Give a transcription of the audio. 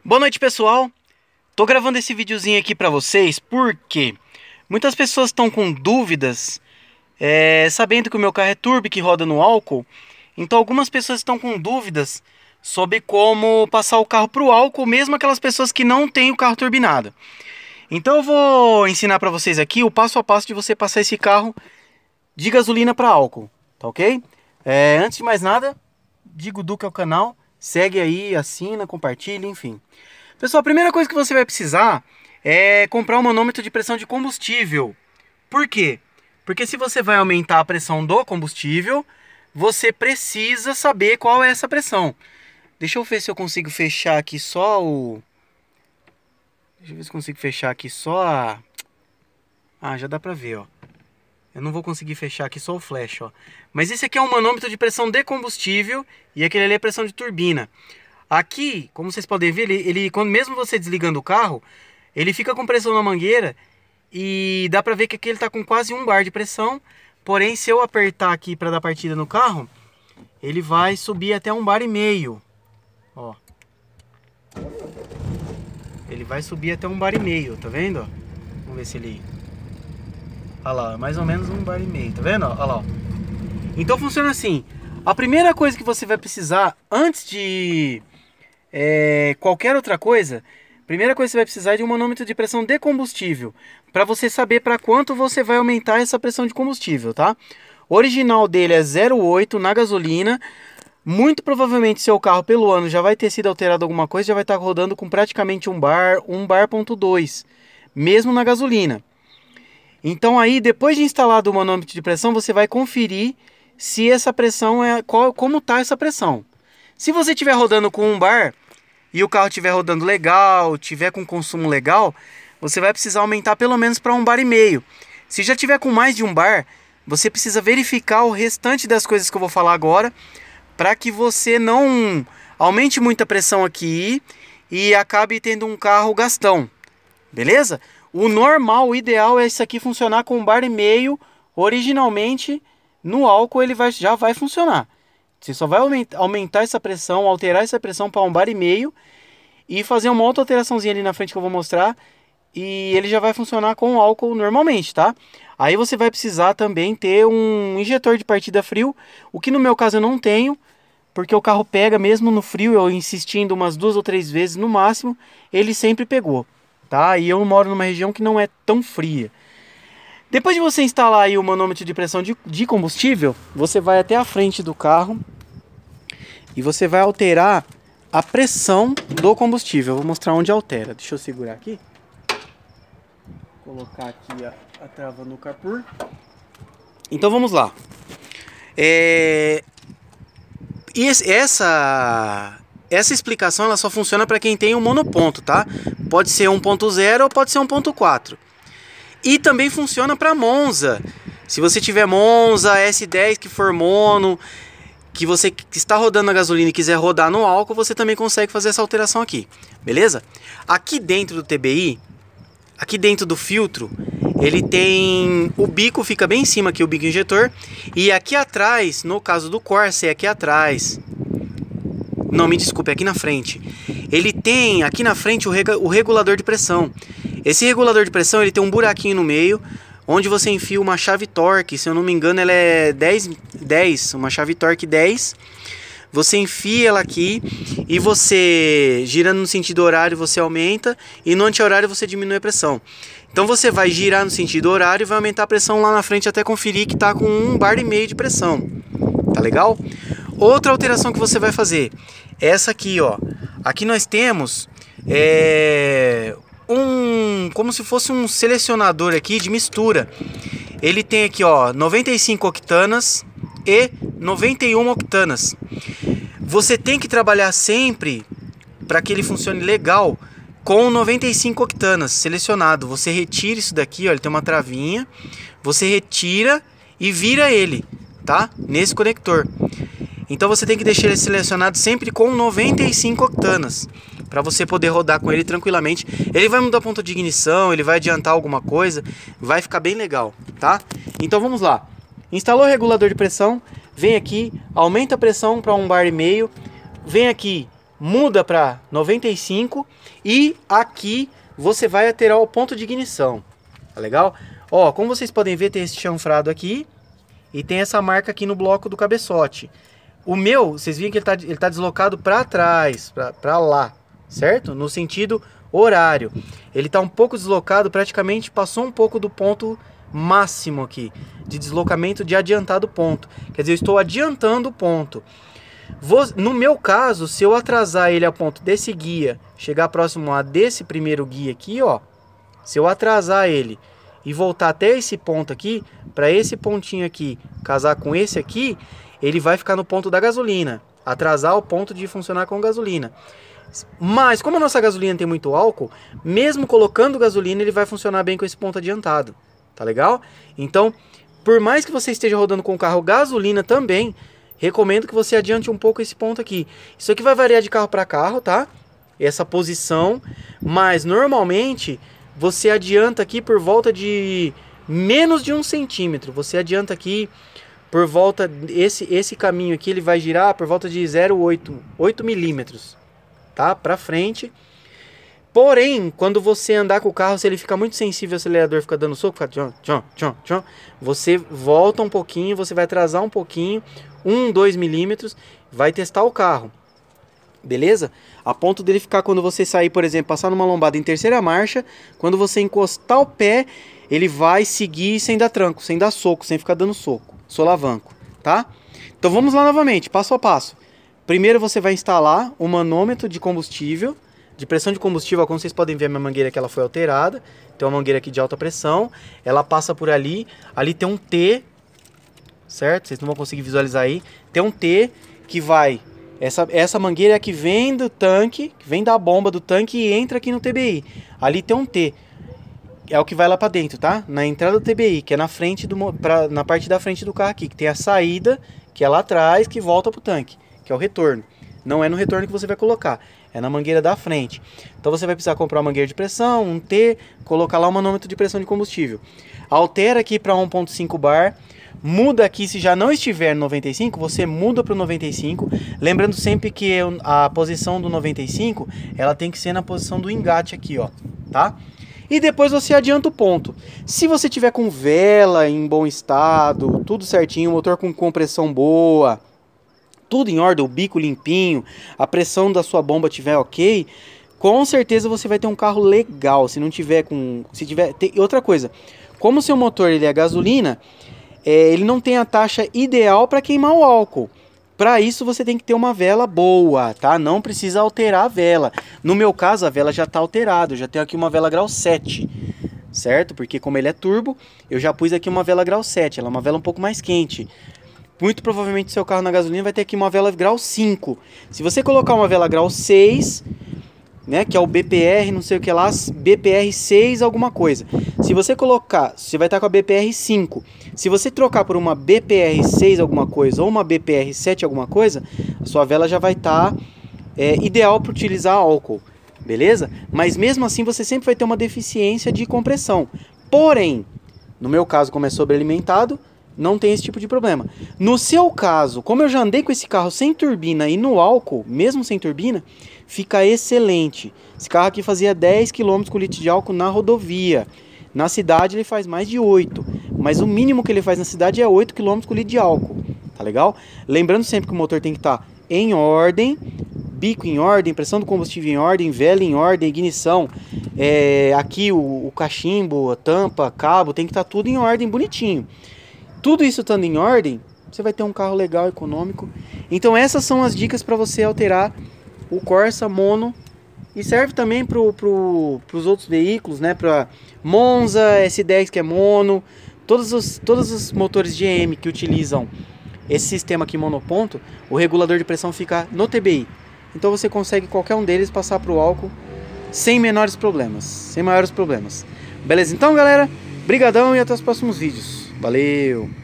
Boa noite, pessoal. Tô gravando esse videozinho aqui pra vocês porque muitas pessoas estão com dúvidas, sabendo que o meu carro é turbo que roda no álcool. Então algumas pessoas estão com dúvidas sobre como passar o carro pro álcool, mesmo aquelas pessoas que não têm o carro turbinado. Então eu vou ensinar pra vocês aqui o passo a passo de você passar esse carro de gasolina para álcool, tá ok? Antes de mais nada, diga o Duque ao canal, segue aí, assina, compartilha, enfim. Pessoal, a primeira coisa que você vai precisar é comprar um manômetro de pressão de combustível. Por quê? Porque se você vai aumentar a pressão do combustível, você precisa saber qual é essa pressão. Deixa eu ver se eu consigo fechar aqui só o... Deixa eu ver se eu consigo fechar aqui só a... Ah, já dá pra ver, ó. Eu não vou conseguir fechar aqui só o flash, ó. Mas esse aqui é um manômetro de pressão de combustível e aquele ali é pressão de turbina. Aqui, como vocês podem ver, quando mesmo você desligando o carro, ele fica com pressão na mangueira e dá pra ver que aqui ele tá com quase 1 bar de pressão. Porém, se eu apertar aqui para dar partida no carro, ele vai subir até 1,5 bar. Ó. Ele vai subir até 1,5 bar, tá vendo? Ó? Vamos ver se ele... Olha lá, mais ou menos 1,5 bar, tá vendo? Olha lá. Então funciona assim. A primeira coisa que você vai precisar, antes de qualquer outra coisa, a primeira coisa que você vai precisar é de um manômetro de pressão de combustível, para você saber para quanto você vai aumentar essa pressão de combustível, tá? O original dele é 0,8 na gasolina. Muito provavelmente seu carro pelo ano já vai ter sido alterado alguma coisa, já vai estar rodando com praticamente 1 bar, 1,2 bar, mesmo na gasolina. Então aí, depois de instalado o manômetro de pressão, você vai conferir se essa pressão como está essa pressão. Se você estiver rodando com 1 bar e o carro estiver rodando legal, tiver com consumo legal, você vai precisar aumentar pelo menos para 1,5 bar. Se já tiver com mais de 1 bar, você precisa verificar o restante das coisas que eu vou falar agora, para que você não aumente muita pressão aqui e acabe tendo um carro gastão, beleza? O normal, o ideal é isso aqui funcionar com 1,5 bar. Originalmente, no álcool ele já vai funcionar. Você só vai aumentar essa pressão, alterar essa pressão para 1,5 bar e fazer uma outra alteraçãozinha ali na frente que eu vou mostrar. E ele já vai funcionar com o álcool normalmente, tá? Aí você vai precisar também ter um injetor de partida frio, o que no meu caso eu não tenho, porque o carro pega mesmo no frio, eu insistindo umas 2 ou 3 vezes no máximo, ele sempre pegou. Tá? E eu moro numa região que não é tão fria. Depois de você instalar aí o manômetro de pressão de combustível, você vai até a frente do carro e você vai alterar a pressão do combustível. Eu vou mostrar onde altera. Deixa eu segurar aqui. Vou colocar aqui a trava no capô. Então vamos lá. Essa explicação ela só funciona para quem tem um monoponto, tá? Pode ser 1.0 ou pode ser 1.4. E também funciona para Monza. Se você tiver Monza, S10 que for mono, que você está rodando na gasolina e quiser rodar no álcool, você também consegue fazer essa alteração aqui, beleza? Aqui dentro do TBI, aqui dentro do filtro, ele tem o bico, fica bem em cima aqui o bico injetor. E aqui atrás, no caso do Corsa, é aqui atrás. Não, me desculpe, é aqui na frente. Ele tem aqui na frente o regulador de pressão. Esse regulador de pressão ele tem um buraquinho no meio, onde você enfia uma chave Torque. Se eu não me engano, ela é 10, uma chave Torque 10. Você enfia ela aqui e você, girando no sentido horário, você aumenta. E no anti-horário você diminui a pressão. Então você vai girar no sentido horário e vai aumentar a pressão lá na frente até conferir que está com 1,5 bar de pressão. Tá legal? Outra alteração que você vai fazer, essa aqui, ó. Aqui nós temos como se fosse um selecionador aqui de mistura. Ele tem aqui, ó, 95 octanas e 91 octanas. Você tem que trabalhar sempre para que ele funcione legal com 95 octanas selecionado. Você retira isso daqui, ó, ele tem uma travinha. Você retira e vira ele, tá? Nesse conector. Então você tem que deixar ele selecionado sempre com 95 octanas, para você poder rodar com ele tranquilamente. Ele vai mudar ponto de ignição, ele vai adiantar alguma coisa, vai ficar bem legal, tá? Então vamos lá. Instalou o regulador de pressão, vem aqui, aumenta a pressão para 1,5 bar, vem aqui muda para 95 e aqui você vai alterar o ponto de ignição, tá legal? Ó, como vocês podem ver, tem esse chanfrado aqui e tem essa marca aqui no bloco do cabeçote. O meu, vocês viram que ele tá deslocado para trás, para lá, certo? No sentido horário. Ele tá um pouco deslocado, praticamente passou um pouco do ponto máximo aqui, de deslocamento de adiantado ponto. Quer dizer, eu estou adiantando o ponto. No meu caso, se eu atrasar ele a ponto desse guia, chegar próximo a desse primeiro guia aqui, ó. Se eu atrasar ele e voltar até esse ponto aqui, para esse pontinho aqui casar com esse aqui, ele vai ficar no ponto da gasolina, atrasar o ponto de funcionar com gasolina. Mas como a nossa gasolina tem muito álcool, mesmo colocando gasolina, ele vai funcionar bem com esse ponto adiantado, tá legal? Então, por mais que você esteja rodando com o carro gasolina também, recomendo que você adiante um pouco esse ponto aqui. Isso aqui vai variar de carro para carro, tá? Essa posição, mas normalmente você adianta aqui por volta de menos de 1 centímetro. Você adianta aqui por volta, esse caminho aqui ele vai girar por volta de 0,8 milímetros, tá? Para frente. Porém, quando você andar com o carro, se ele fica muito sensível, o acelerador fica dando soco, fica tchon, tchon, tchon, tchon, você volta um pouquinho, você vai atrasar um pouquinho, 1, 2 milímetros, vai testar o carro. Beleza? A ponto dele ficar, quando você sair, por exemplo, passar numa lombada em terceira marcha, quando você encostar o pé, ele vai seguir sem dar tranco, sem dar soco, sem ficar dando soco, solavanco, tá? Então vamos lá novamente, passo a passo. Primeiro você vai instalar o manômetro de combustível, de pressão de combustível. Como vocês podem ver, a minha mangueira aqui ela foi alterada. Tem uma mangueira aqui de alta pressão, ela passa por ali, ali tem um T, certo? Vocês não vão conseguir visualizar aí. Tem um T que vai... Essa mangueira é a que vem do tanque, que vem da bomba do tanque e entra aqui no TBI. Ali tem um T. É o que vai lá para dentro, tá? Na entrada do TBI, que é na frente na parte da frente do carro aqui, que tem a saída, que é lá atrás, que volta pro tanque, que é o retorno. Não é no retorno que você vai colocar, é na mangueira da frente. Então você vai precisar comprar uma mangueira de pressão, um T, colocar lá o manômetro de pressão de combustível. Altera aqui para 1.5 bar. Muda aqui, se já não estiver no 95, você muda para o 95. Lembrando sempre que a posição do 95, ela tem que ser na posição do engate aqui, ó, tá? E depois você adianta o ponto. Se você tiver com vela em bom estado, tudo certinho, motor com compressão boa, tudo em ordem, o bico limpinho, a pressão da sua bomba tiver ok, com certeza você vai ter um carro legal. Se não tiver com... outra coisa, como o seu motor ele é gasolina... ele não tem a taxa ideal para queimar o álcool. Para isso você tem que ter uma vela boa, tá? Não precisa alterar a vela. No meu caso a vela já está alterada. Eu já tenho aqui uma vela grau 7, certo? Porque como ele é turbo, eu já pus aqui uma vela grau 7. Ela é uma vela um pouco mais quente. Muito provavelmente o seu carro na gasolina vai ter aqui uma vela grau 5. Se você colocar uma vela grau 6... né, que é o BPR, não sei o que lá, BPR 6 alguma coisa. Se você colocar, você vai estar com a BPR 5. Se você trocar por uma BPR 6 alguma coisa ou uma BPR 7 alguma coisa, a sua vela já vai estar ideal para utilizar álcool, beleza? Mas mesmo assim você sempre vai ter uma deficiência de compressão. Porém, no meu caso, como é sobrealimentado, não tem esse tipo de problema. No seu caso, como eu já andei com esse carro sem turbina e no álcool, mesmo sem turbina, fica excelente. Esse carro aqui fazia 10 km com litro de álcool na rodovia. Na cidade ele faz mais de 8, mas o mínimo que ele faz na cidade é 8 km com litro de álcool, tá legal? Lembrando sempre que o motor tem que estar em ordem, bico em ordem, pressão do combustível em ordem, vela em ordem, ignição, aqui o cachimbo, a tampa, cabo, tem que estar tudo em ordem bonitinho. Tudo isso estando em ordem, você vai ter um carro legal, econômico. Então essas são as dicas para você alterar o Corsa mono. E serve também para os outros veículos, né? Para Monza, S10 que é mono. Todos os motores GM que utilizam esse sistema aqui monoponto, o regulador de pressão fica no TBI. Então você consegue qualquer um deles passar para o álcool sem menores problemas, sem maiores problemas. Beleza? Então galera, brigadão e até os próximos vídeos. Valeu!